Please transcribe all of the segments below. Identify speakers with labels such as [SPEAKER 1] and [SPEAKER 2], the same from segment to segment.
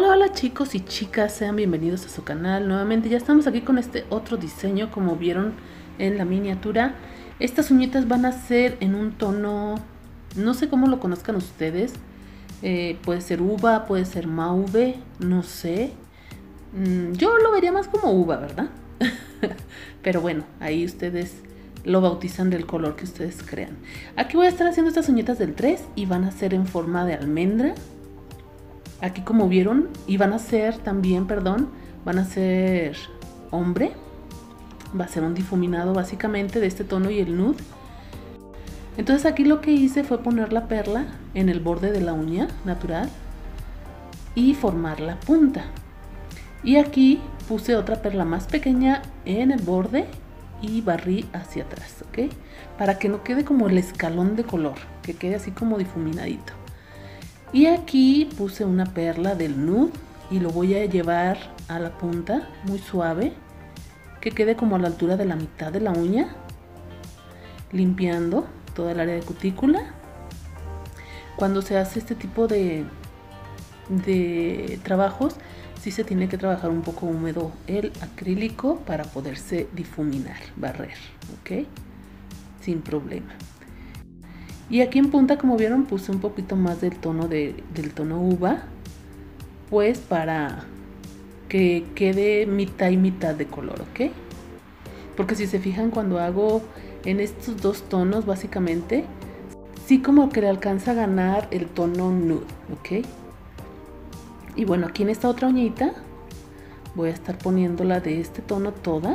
[SPEAKER 1] Hola chicos y chicas, sean bienvenidos a su canal. Nuevamente ya estamos aquí con este otro diseño, como vieron en la miniatura. Estas uñitas van a ser en un tono, no sé cómo lo conozcan ustedes, puede ser uva, puede ser mauve, no sé. Yo lo vería más como uva, ¿verdad? Pero bueno, ahí ustedes lo bautizan del color que ustedes crean. Aquí voy a estar haciendo estas uñitas del 3 y van a ser en forma de almendra. Aquí como vieron, y van a ser también, van a ser hombre. Va a ser un difuminado básicamente de este tono y el nude. Entonces aquí lo que hice fue poner la perla en el borde de la uña natural y formar la punta. Y aquí puse otra perla más pequeña en el borde y barrí hacia atrás, ¿ok? Para que no quede como el escalón de color, que quede así como difuminadito. Y aquí puse una perla del nude y lo voy a llevar a la punta muy suave, que quede como a la altura de la mitad de la uña, limpiando toda el área de cutícula. Cuando se hace este tipo de trabajos, sí se tiene que trabajar un poco húmedo el acrílico para poderse difuminar, barrer, ¿ok? Sin problema. Y aquí en punta, como vieron, puse un poquito más del tono uva, pues para que quede mitad y mitad de color, ¿ok? Porque si se fijan, cuando hago en estos dos tonos, básicamente, sí como que le alcanza a ganar el tono nude, ¿ok? Y bueno, aquí en esta otra uñita voy a estar poniéndola de este tono toda.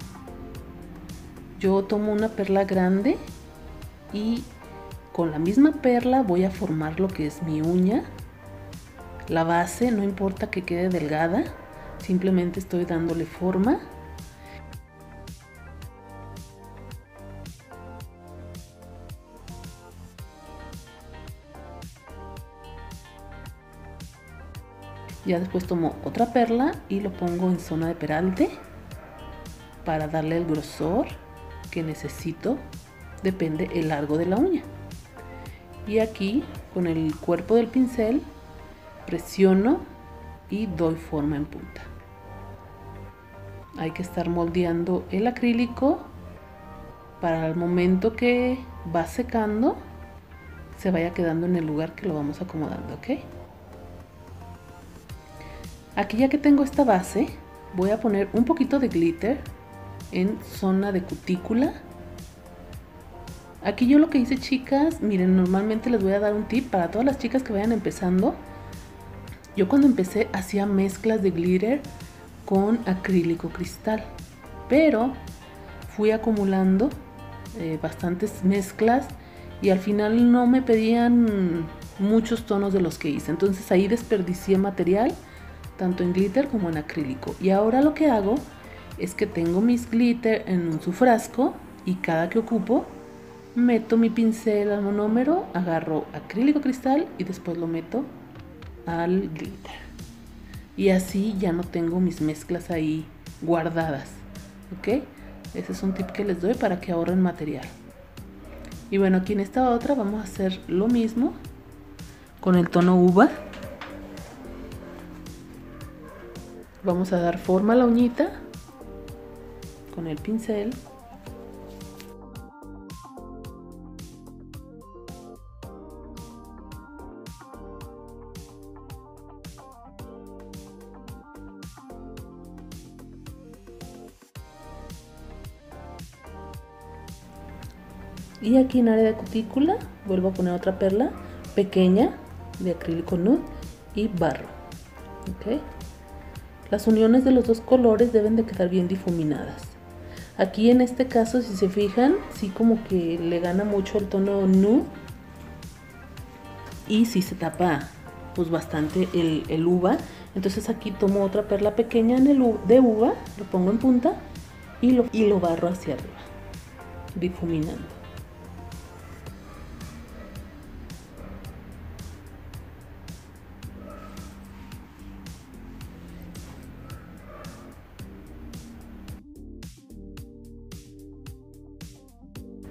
[SPEAKER 1] Yo tomo una perla grande y con la misma perla voy a formar lo que es mi uña. La base no importa que quede delgada, simplemente estoy dándole forma. Ya después tomo otra perla y lo pongo en zona de peralte para darle el grosor que necesito, depende el largo de la uña. Y aquí con el cuerpo del pincel presiono y doy forma en punta. Hay que estar moldeando el acrílico para el momento que va secando se vaya quedando en el lugar que lo vamos acomodando, ¿ok? Aquí ya que tengo esta base, voy a poner un poquito de glitter en zona de cutícula. Aquí yo lo que hice, chicas, miren, normalmente les voy a dar un tip para todas las chicas que vayan empezando. Yo cuando empecé hacía mezclas de glitter con acrílico cristal, pero fui acumulando bastantes mezclas y al final no me pedían muchos tonos de los que hice. Entonces ahí desperdicié material, tanto en glitter como en acrílico. Y ahora lo que hago es que tengo mis glitter en su frasco y cada que ocupo meto mi pincel al monómero, agarro acrílico cristal y después lo meto al glitter. Y así ya no tengo mis mezclas ahí guardadas, ¿ok? Ese es un tip que les doy para que ahorren material. Y bueno, aquí en esta otra vamos a hacer lo mismo con el tono uva. Vamos a dar forma a la uñita con el pincel. Y aquí en área de cutícula vuelvo a poner otra perla pequeña de acrílico nude y barro, ¿ok? Las uniones de los dos colores deben de quedar bien difuminadas. Aquí en este caso, si se fijan, sí como que le gana mucho el tono nude y sí se tapa pues bastante el uva. Entonces aquí tomo otra perla pequeña de uva, lo pongo en punta y lo barro hacia arriba, difuminando.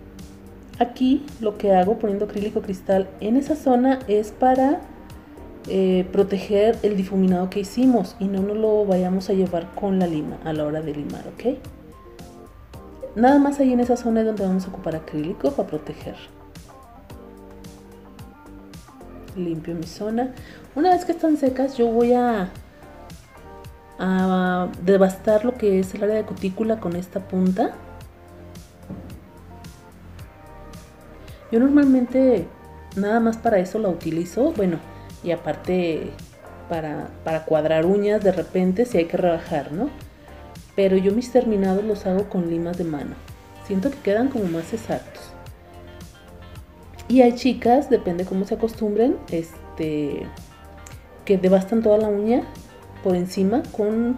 [SPEAKER 1] Aquí lo que hago poniendo acrílico cristal en esa zona es para proteger el difuminado que hicimos y no nos lo vayamos a llevar con la lima a la hora de limar, ¿ok? Nada más ahí en esa zona es donde vamos a ocupar acrílico para proteger. Limpio mi zona. Una vez que están secas, yo voy a devastar lo que es el área de cutícula con esta punta. Yo normalmente nada más para eso la utilizo, bueno, y aparte para cuadrar uñas de repente si hay que rebajar, ¿no? Pero yo mis terminados los hago con limas de mano. Siento que quedan como más exactos. Y hay chicas, depende cómo se acostumbren, que devastan toda la uña por encima con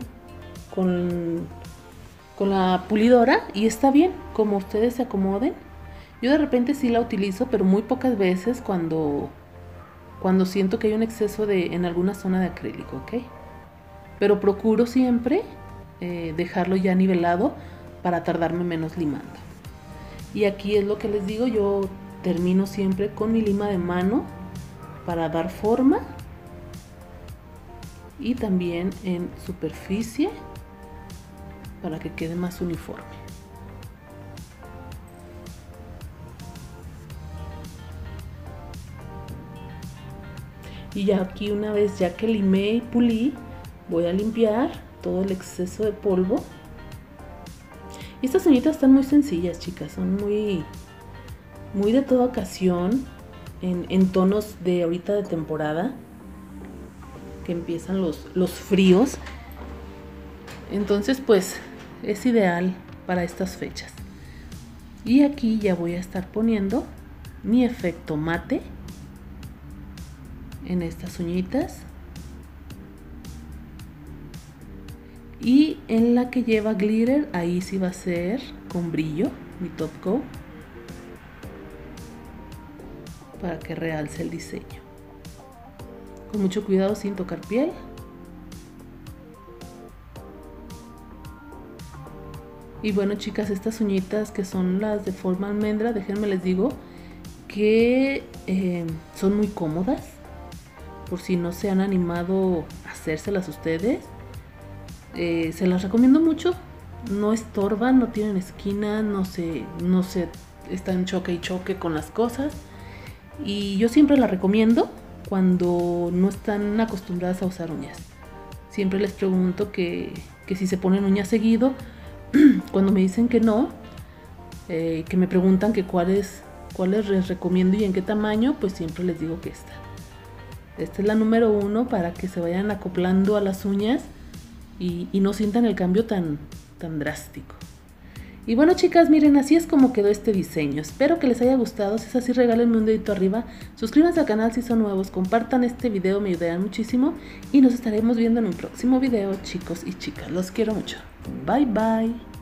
[SPEAKER 1] la pulidora y está bien, como ustedes se acomoden. Yo de repente sí la utilizo, pero muy pocas veces cuando siento que hay un exceso en alguna zona de acrílico, ¿ok? Pero procuro siempre dejarlo ya nivelado para tardarme menos limando. Y aquí es lo que les digo, yo termino siempre con mi lima de mano para dar forma y también en superficie para que quede más uniforme. Y ya aquí, una vez ya que limé y pulí, voy a limpiar todo el exceso de polvo. Y estas uñitas están muy sencillas, chicas, son muy de toda ocasión, en tonos de ahorita de temporada, que empiezan los fríos. Entonces pues es ideal para estas fechas. Y aquí ya voy a estar poniendo mi efecto mate en estas uñitas. Y en la que lleva glitter, ahí sí va a ser con brillo mi top coat, para que realce el diseño. Con mucho cuidado sin tocar piel. Y bueno, chicas, estas uñitas que son las de forma almendra, déjenme les digo que son muy cómodas. Por si no se han animado a hacérselas ustedes, se las recomiendo mucho. No estorban, no tienen esquina, no se están choque y choque con las cosas. Y yo siempre las recomiendo cuando no están acostumbradas a usar uñas. Siempre les pregunto que si se ponen uñas seguido. Cuando me dicen que no, que me preguntan que cuáles les recomiendo y en qué tamaño, pues siempre les digo que esta es la número 1 para que se vayan acoplando a las uñas y no sientan el cambio tan drástico. Y bueno, chicas, miren, así es como quedó este diseño. Espero que les haya gustado. Si es así, regálenme un dedito arriba, suscríbanse al canal si son nuevos, compartan este video, me ayudarán muchísimo y nos estaremos viendo en un próximo video, chicos y chicas. Los quiero mucho. Bye bye.